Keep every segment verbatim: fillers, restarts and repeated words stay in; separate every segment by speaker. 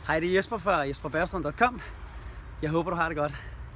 Speaker 1: Hej, det er Jesper fra jesper bergstrøm punktum com. Jeg håber, du har det godt.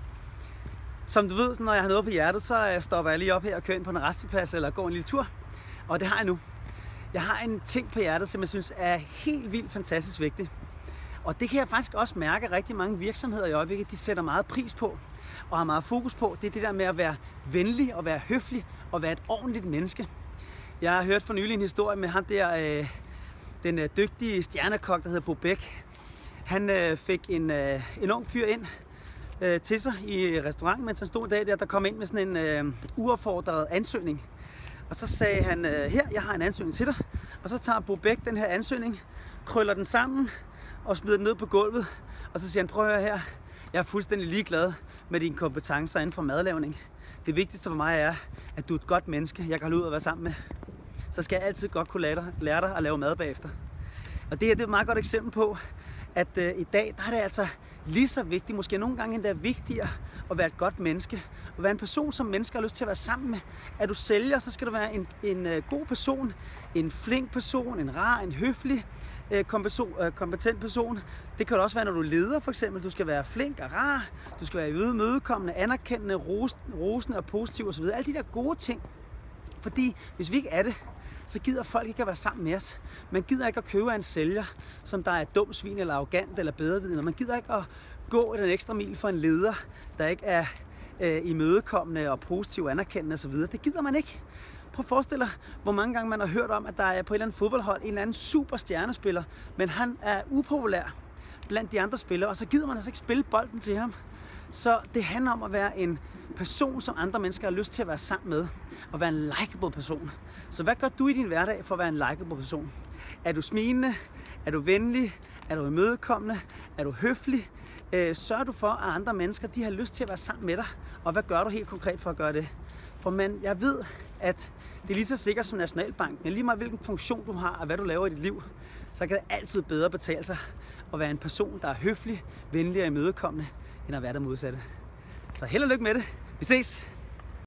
Speaker 1: Som du ved, når jeg har noget på hjertet, så stopper jeg lige op her og kører ind på en resteplads eller går en lille tur. Og det har jeg nu. Jeg har en ting på hjertet, som jeg synes er helt vildt fantastisk vigtig. Og det kan jeg faktisk også mærke, at rigtig mange virksomheder i øjeblikket, de sætter meget pris på og har meget fokus på. Det er det der med at være venlig og være høflig og være et ordentligt menneske. Jeg har hørt for nylig en historie med ham der, øh, den øh, dygtige stjernekok, der hedder Bo Bæk. Han øh, fik en, øh, en ung fyr ind øh, til sig i restauranten, mens han stod en dag der, der kom ind med sådan en øh, uopfordret ansøgning. Og så sagde han, øh, her, jeg har en ansøgning til dig. Og så tager Bo Bæk den her ansøgning, krøller den sammen og smider den ned på gulvet. Og så siger han, prøv at høre her, jeg er fuldstændig ligeglad med dine kompetencer inden for madlavning. Det vigtigste for mig er, at du er et godt menneske, jeg kan holde ud og være sammen med. Så skal jeg altid godt kunne lære dig, lære dig at lave mad bagefter. Og det her det er et meget godt eksempel på, at øh, i dag der er det altså lige så vigtigt, måske nogle gange endda vigtigere, at være et godt menneske. At være en person, som mennesker har lyst til at være sammen med. Er du sælger, så skal du være en, en øh, god person, en flink person, en rar, en høflig, øh, kompetent person. Det kan det også være, når du leder for eksempel. Du skal være flink og rar, du skal være imødekommende, anerkendende, ros, rosende og positiv osv. Alle de der gode ting. Fordi hvis vi ikke er det, så gider folk ikke at være sammen med os. Man gider ikke at købe af en sælger, som der er et dumt svin eller arrogant eller bedrevidende. Man gider ikke at gå den ekstra mil for en leder, der ikke er øh, imødekommende og positiv og anerkendende osv. Det gider man ikke. Prøv at forestille dig, hvor mange gange man har hørt om, at der er på et eller andet fodboldhold en eller anden super stjernespiller, men han er upopulær blandt de andre spillere, og så gider man altså ikke spille bolden til ham. Så det handler om at være en person, som andre mennesker har lyst til at være sammen med, og være en likeable person. Så hvad gør du i din hverdag for at være en likeable person? Er du smilende? Er du venlig? Er du imødekommende? Er du høflig? Øh, sørger du for, at andre mennesker de har lyst til at være sammen med dig? Og hvad gør du helt konkret for at gøre det? For man, jeg ved, at det er lige så sikkert som Nationalbanken. Lige meget hvilken funktion du har, og hvad du laver i dit liv, så kan det altid bedre betale sig at være en person, der er høflig, venlig og imødekommende, end at være der modsatte. Så held og lykke med det. Vi ses!